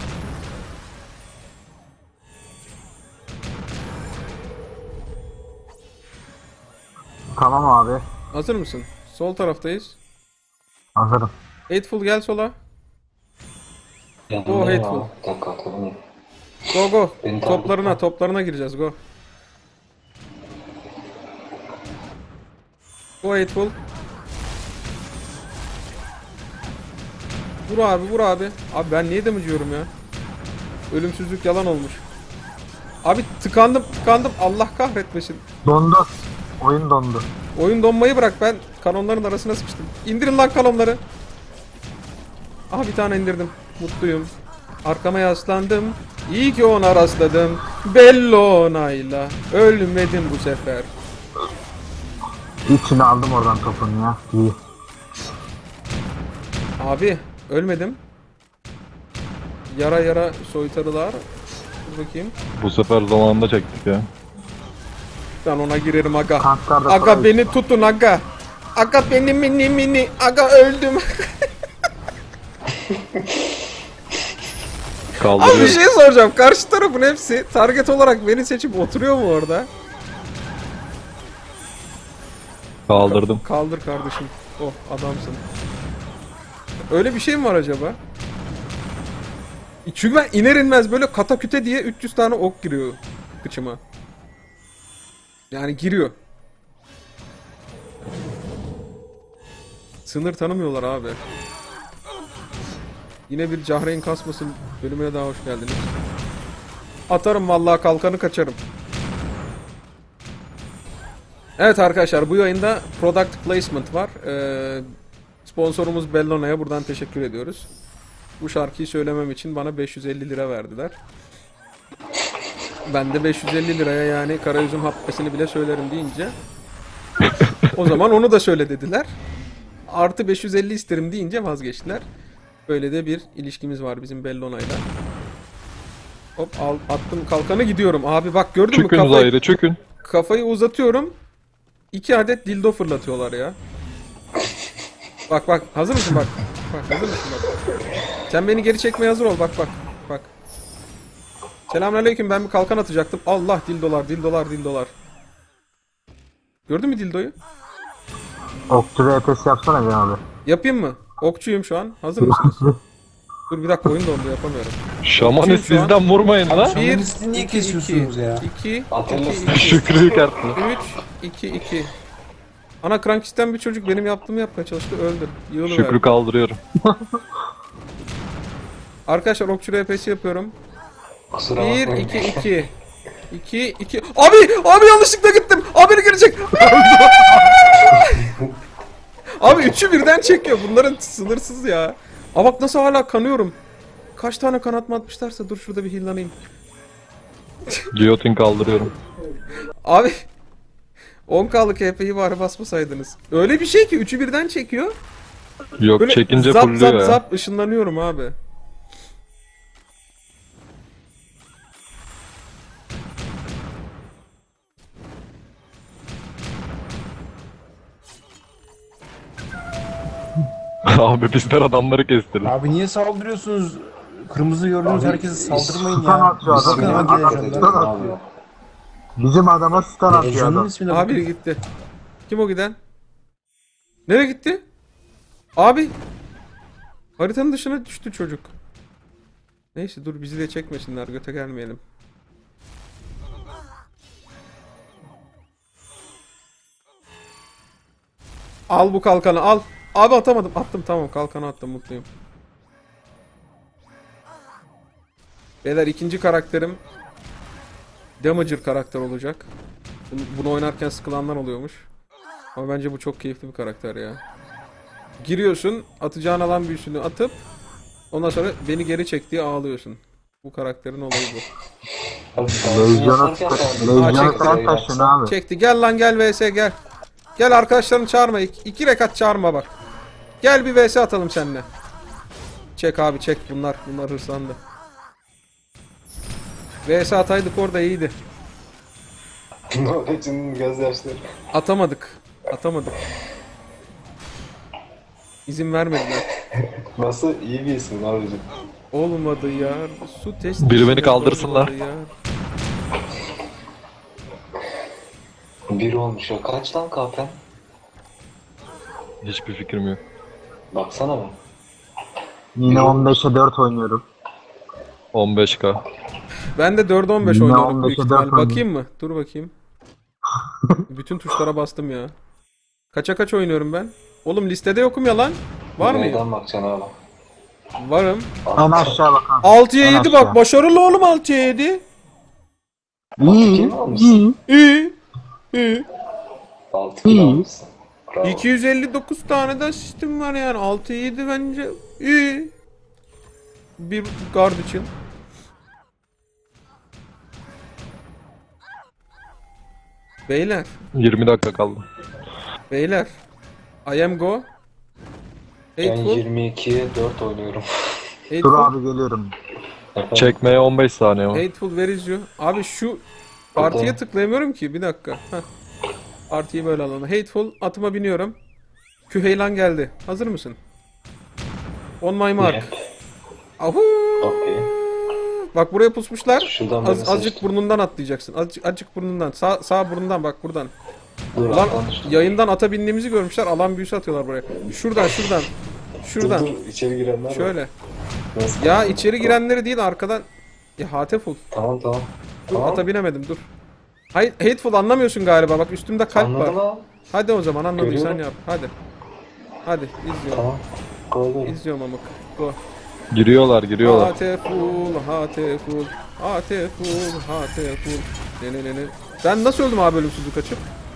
Tamam abi. Hazır mısın? Sol taraftayız. Hazırım. Hateful gel sola. Yanındayım hateful. abi. Bir dakika hatırlamıyorum. Go go. Beni takip Toplarına gireceğiz go. Go Hateful. Vur abi vur abi. Abi ben niye damage ya? Ölümsüzlük yalan olmuş. Abi tıkandım. Allah kahretmesin. Dondu. Oyun dondu. Oyun donmayı bırak, ben kanonların arasına sıkıştım. İndirin lan kanonları. Aha bir tane indirdim. Mutluyum. Arkama yaslandım. İyi ki ona rastladım. Bellona'yla. Ölmedim bu sefer. İçine aldım oradan topunu ya. İyi. Abi ölmedim. Yara soytarılar. Dur bakayım. Bu sefer zamanında çektik ya. Ben ona girerim aga. Tanklar da Aga kolay beni işte. tutun aga. Aga beni mini. Aga öldüm. Abi bir Kaldırıyorum. şey soracağım. Karşı tarafın hepsi target olarak beni seçip oturuyor mu orada? Kaldırdım. Kaldır kardeşim. Oh adamsın. Öyle bir şey mi var acaba? Çünkü ben iner inmez böyle kataküte diye 300 tane ok giriyor kıçıma. Yani giriyor. Sınır tanımıyorlar abi. Yine bir Cahreyn kasmasın bölümüne daha hoş geldiniz. Atarım vallahi kalkanı kaçarım. Evet arkadaşlar bu yayında product placement var. Sponsorumuz Bellona'ya buradan teşekkür ediyoruz. Bu şarkıyı söylemem için bana 550 lira verdiler. Ben de 550 liraya yani Karayüzüm Habbesi'ni bile söylerim deyince o zaman onu da söyle dediler. Artı 550 isterim deyince vazgeçtiler. Böyle de bir ilişkimiz var bizim Bellona'yla. Hop attım kalkanı gidiyorum. Abi bak gördün mü Çökün uzaylı çökün. kafayı uzatıyorum. 2 adet dildo fırlatıyorlar ya. Bak hazır mısın bak. Bak hazır mısın bak. Sen beni geri çekmeye hazır ol bak. Selamünaleyküm, ben bir kalkan atacaktım. Allah dildolar. Gördün mü dildoyu? Okçu RP'si yapsana bir abi. Yapayım mı? Okçuyum şu an. Hazır mısınız? Dur bir dakika oyun dondu yapamıyorum. Şamanist Şu an- bizden vurmayın lan. Bir, Şamanist'i niye kesiyorsunuz ya? 2, Atilla 2, Şükrü kartlı. 3, 2. Ana Krankis'ten bir çocuk benim yaptığımı yapmaya çalıştı, öldü. Yığılıverdi. Şükrü kaldırıyorum. Arkadaşlar okçu RP'si yapıyorum. kusura 1, bakmayın. 2. 2. Abi yanlışlıkla gittim. Abi beni girecek. Abi üçü birden çekiyor. Bunların sınırsız ya. Aa bak nasıl hala kanıyorum. Kaç tane kanatma atmışlarsa dur şurada bir heal'lanayım. Giyotin kaldırıyorum. Abi 10k'lık HP'yi bari basmasaydınız. Öyle bir şey ki üçü birden çekiyor. Yok Böyle çekince zap fulluyor zap ya. zap ışınlanıyorum abi. Abi bizler adamları kestiler. Abi niye saldırıyorsunuz? Kırmızı gördüğünüz herkese saldırmayın Stun ya. atıyor adam İsmine ya. bak Adam geleceğim stun ben. atıyor. Bizim adama stun atıyor Ejder'in adam. ismine Abi bakın. gitti. Kim o giden? Nereye gitti? Abi. Haritanın dışına düştü çocuk. Neyse dur bizi de çekmesinler, göte gelmeyelim. Al bu kalkanı al. Abi atamadım. Attım tamam, kalkanı attım, mutluyum. Beyler ikinci karakterim Damager karakter olacak. Bunu oynarken sıkılanlar oluyormuş. Ama bence bu çok keyifli bir karakter ya. Giriyorsun, atacağın alan büyüsünü atıp ondan sonra beni geri çek diye ağlıyorsun. Bu karakterin olayı bu. Abi, Lezyonu çekti. falan taşın abi. Çekti. Gel lan gel vs gel. Gel arkadaşlarını çağırma. İki rekat çağırma bak. Gel bir vs atalım seninle. Çek abi çek bunlar. Bunlar hırslandı. VS ataydık orada iyiydi. Nöbetçinin gözyaşları. Atamadık. Atamadık. İzin vermediler. Nasıl iyi bir isim abicim. Olmadı ya. Su testi. Biri beni kaldırsınlar. Olmadı ya. Bir olmuş ya. Kaç lan kahpen? Hiçbir fikrim yok. Baksana be. Yine 15'e 4 oynuyorum. 15k. Ben de 4'e 15 Yine oynuyorum büyük 15'e ihtimal. 4 oynuyorum. Bakayım mı? Dur bakayım. Bütün tuşlara bastım ya. Kaça kaç oynuyorum ben? Oğlum listede yokum ya lan. Var mıyım? Neyden bakacaksın abi? Varım. En aşağı bakalım. 6'ya En 7 aşağı. bak. Başarılı oğlum 6'ya 7. İyi, Kim almışsın? iyi. İyi. İyi. 6 kilo almışsın. Bravo. 259 tane de asistim var yani. 6'ya 7 bence iyi. Bir guard için. Beyler. 20 dakika kaldı. Beyler. I am go. Ben Hateful. 22'ye 4 oynuyorum. Dur Hateful. abi geliyorum. Efendim? Çekmeye 15 saniye var. Hateful where is you? Abi şu partiye tıklayamıyorum ki. Bir dakika. Heh. Partiyi böyle alalım. Hateful atıma biniyorum. Küheylan geldi. Hazır mısın? On my mark. Yep. Ahu. Okey. Bak buraya pusmuşlar. Şuradan beni Azıcık seçtim. burnundan atlayacaksın. Azıcık burnundan. Sağ burnundan bak buradan. Dur Lan alttan düştüm. yayından ata bindiğimizi görmüşler. Alan büyüsü atıyorlar buraya. Şuradan. Şuradan. Dur içeri girenler var. Şöyle. Nasıl? Ya içeri girenleri değil arkadan. Ya Hateful. Tamam tamam. Dur Tamam. ata binemedim dur. Hayır Hateful anlamıyorsun galiba. Bak üstümde kalp Anladım var. abi. Hadi o zaman anladıysan Görüyorum. yap. Hadi. Hadi izliyorum. Tamam. Kovalıyorum. İzliyorum amık. Go. Giriyorlar. Hateful, Hateful, Hateful, Hateful. Ne. Ben nasıl öldüm abi ölümsüzlük açıp?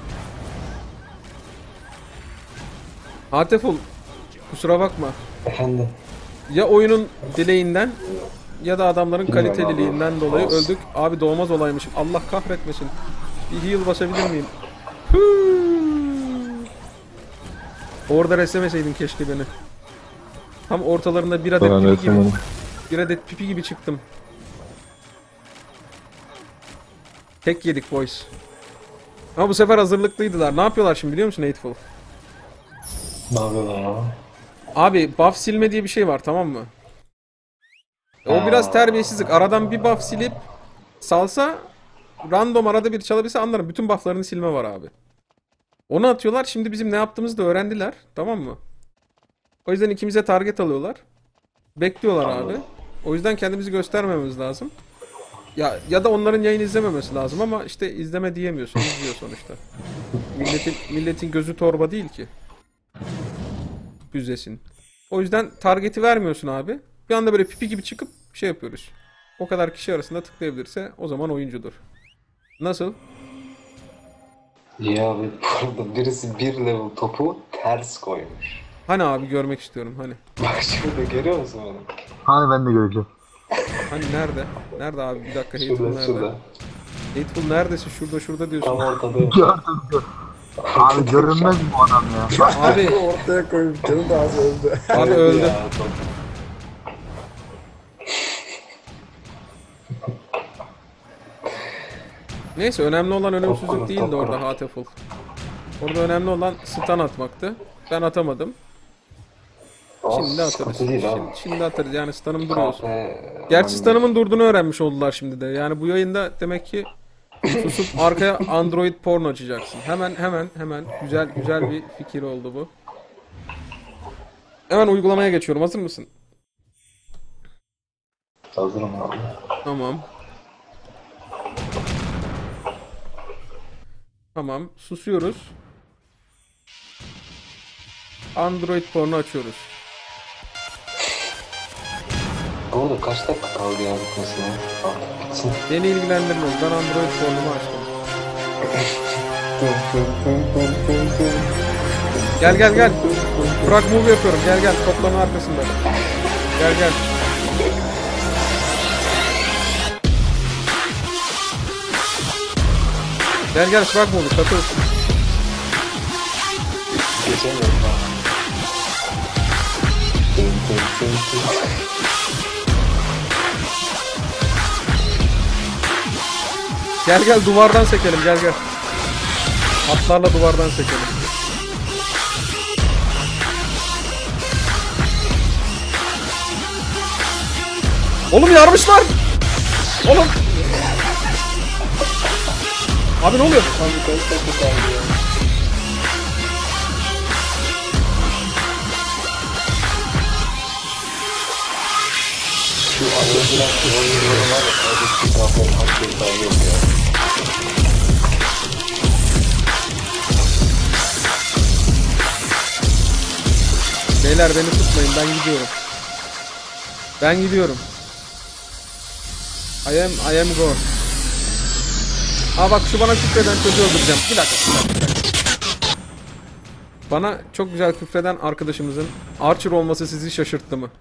Hateful, kusura bakma. Efendim. Ya oyunun dileğinden ya da adamların Bilmiyorum kaliteliliğinden abi. dolayı Olsun. öldük. Abi doğmaz olaymışım. Allah kahretmesin. Bir heal basabilir miyim? Hıı. Orada reslemeseydin keşke beni. Tam ortalarında bir adet Ben pipi gibi, resmedim. bir adet pipi gibi çıktım. Tek yedik boys. Ama bu sefer hazırlıklıydılar. Ne yapıyorlar şimdi biliyor musun Hateful? Ne yapıyorlar abi? Abi buff silme diye bir şey var tamam mı? O biraz terbiyesizlik. Aradan bir buff silip salsa random arada bir çalabilse anlarım. Bütün bufflarını silme var abi. Onu atıyorlar. Şimdi bizim ne yaptığımızı da öğrendiler. Tamam mı? O yüzden ikimize target alıyorlar. Bekliyorlar abi. O yüzden kendimizi göstermememiz lazım. Ya da onların yayın izlememesi lazım ama işte izleme diyemiyorsun. İzliyor sonuçta. Milletin gözü torba değil ki. Büzesin. O yüzden targeti vermiyorsun abi. Bir anda böyle pipi gibi çıkıp şey yapıyoruz. O kadar kişi arasında tıklayabilirse o zaman oyuncudur. Nasıl? İyi abi. Burada birisi bir level topu ters koymuş. Hani abi görmek istiyorum hani. Bak şurada görüyor musun onu? Hani ben de göreceğim. Hani nerede? Nerede abi? Bir dakika Hateful Şurada nerede? şurada. Hateful neredesin? Şurada diyorsun. Tam ortadayım. Gördüm. Abi görünmez mi bu adam ya? Abi, Ortaya koymuş canım da az öldü. abi öldü. Ya, top. Neyse önemli olan ölümsüzlük Top değildi kuru. orada Hateful. Orada önemli olan stun atmaktı. Ben atamadım. Şimdi atarız. Sıkıntı değil abi. Şimdi atarız yani stun'ım duruyorsun. Kahpe. Gerçi stun'ımın durduğunu öğrenmiş oldular şimdi de. Yani bu yayında demek ki susup arkaya Android porno açacaksın. Hemen güzel bir fikir oldu bu. Hemen uygulamaya geçiyorum. Hazır mısın? Hazırım abi. Tamam. Tamam. Susuyoruz. Android porno açıyoruz. Bu arada kaç dakika kaldı ya bitmesine? Artık bitsin. Beni ilgilendirmez. Ben Android pornomu açtım. Gel gel gel. Frag move yapıyorum. Gel gel. Topların arkasında. Gel gel. Gel gel frag move. Katıl. Geçemiyorum ben. Gel gel duvardan sekelim. Gel gel. Atlarla duvardan sekelim. Oğlum yarmışlar. Oğlum. Abi ne oluyor? Abi kaç dakika kaldı ya? Şu anlatılan oyunları var ya, sadece kitapların hakikaten yok ya. Beyler beni tutmayın, ben gidiyorum. Ben gidiyorum. I am go. Aa bak şu bana küfreden çocuğu öldüreceğim. Bir dakika. Bana çok güzel küfreden arkadaşımızın Archer olması sizi şaşırttı mı?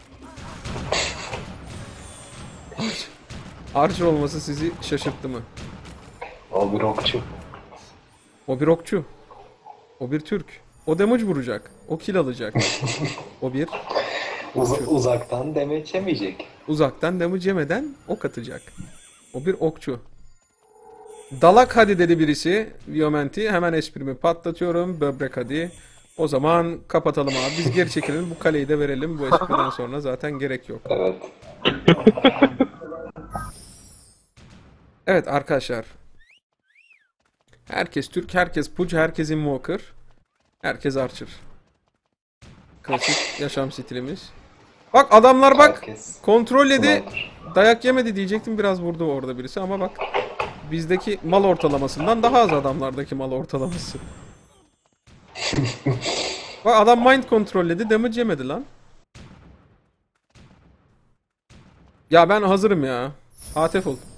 Archer olması sizi şaşırttı mı? O bir okçu. O bir okçu. O bir Türk. O damage vuracak. O kill alacak. O bir Uzaktan demeç yemeyecek. uzaktan damage yemeden ok atacak. O bir okçu. Dalak hadi dedi birisi. Viomenti. Hemen esprimi patlatıyorum. Böbrek hadi. O zaman kapatalım abi. Biz geri çekelim. Bu kaleyi de verelim. Bu espriden sonra zaten gerek yok. Evet. Evet arkadaşlar. Herkes Türk, herkes Puc, herkes Invoker. Herkes Archer. Klasik yaşam stilimiz. Bak adamlar bak. Herkes Kontrol yedi. sniper. Dayak yemedi diyecektim. Biraz vurdu orada birisi ama bak. Bizdeki mal ortalamasından daha az adamlardaki mal ortalaması. Bak adam mind kontrolledi. Damage yemedi lan. Ya ben hazırım ya. AT full.